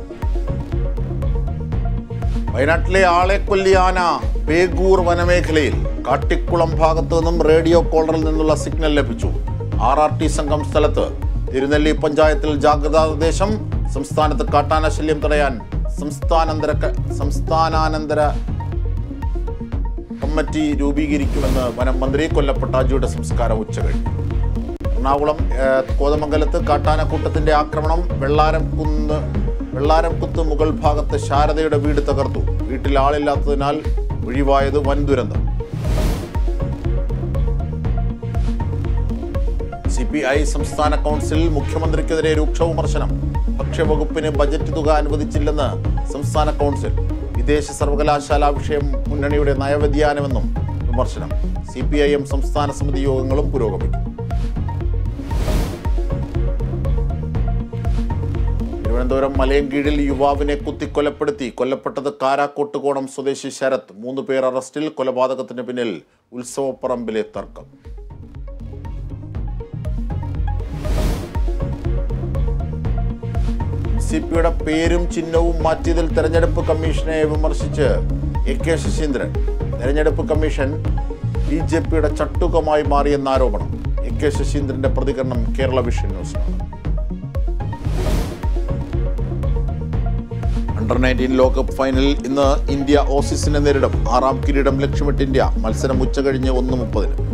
വയനാട്ടിലെ ആളെക്കൊല്ലിയാന ബേഗൂർ വനമേഖലയിൽ കാട്ടിക്കുളം ഭാഗത്തു നിന്നും റേഡിയോ കോളറിൽ നിന്നുള്ള സിഗ്നൽ ലഭിച്ചു. RRT സംഘം സ്ഥലത്ത്. തിരുനെല്ലി പഞ്ചായത്തിൽ ജാഗ്രതാ നിർദ്ദേശം. സംസ്ഥാനത്ത് കാട്ടാന ശല്യം തടയാൻ സംസ്ഥാനാനന്തര കമ്മിറ്റി രൂപീകരിക്കുമെന്ന് വനം മന്ത്രി. കൊല്ലപ്പെട്ട അജിയുടെ സംസ്കാരം ഉച്ചകഴിഞ്ഞു. എറണാകുളം കോതമംഗലത്ത് കാട്ടാനക്കൂട്ടത്തിന്റെ ആക്രമണം. വെള്ളാരംകുത്ത് മുകൾ ഭാഗത്ത് ശാരദയുടെ വീട് തകർത്തു. വീട്ടിൽ ആളില്ലാത്തതിനാൽ ഒഴിവായത് വൻ ദുരന്തം. CPI സംസ്ഥാന കൗൺസിൽ. മുഖ്യമന്ത്രിക്കെതിരെ രൂക്ഷ വിമർശനം. ഭക്ഷ്യവകുപ്പിന് ബജറ്റ് തുക അനുവദിച്ചില്ലെന്ന് സംസ്ഥാന കൗൺസിൽ. വിദേശ സർവകലാശാല വിഷയം മുന്നണിയുടെ നയവ്യതിയാനമെന്നും വിമർശനം. CPIM സംസ്ഥാന സമിതി യോഗങ്ങളും പുരോഗമിക്കും. തിരുവനന്തപുരം മലയൻകീഴിൽ യുവാവിനെ കുത്തിക്കൊലപ്പെടുത്തി. കൊല്ലപ്പെട്ടത് കാരാക്കോട്ടുകോണം സ്വദേശി ശരത്. 3 പേർ അറസ്റ്റിൽ. കൊലപാതകത്തിന് പിന്നിൽ ഉത്സവപ്പറമ്പിലെ തർക്കം. CPയുടെ പേരും ചിഹ്നവും മാറ്റിയതിൽ തെരഞ്ഞെടുപ്പ് കമ്മീഷനെ വിമർശിച്ച് AK ശശീന്ദ്രൻ. തെരഞ്ഞെടുപ്പ് കമ്മീഷൻ BJPയുടെ ചട്ടുകമായി മാറിയെന്ന ആരോപണം. AK ശശീന്ദ്രന്റെ പ്രതികരണം കേരള വിഷൻ ന്യൂസിലാണ്. Under-19 ലോകകപ്പ് ഫൈനലിൽ ഇന്ന് ഇന്ത്യ ഓസീസിനെ നേരിടും. 6ാം കിരീടം ലക്ഷ്യമിട്ട് ഇന്ത്യ. മത്സരം ഉച്ചകഴിഞ്ഞ് 1:30.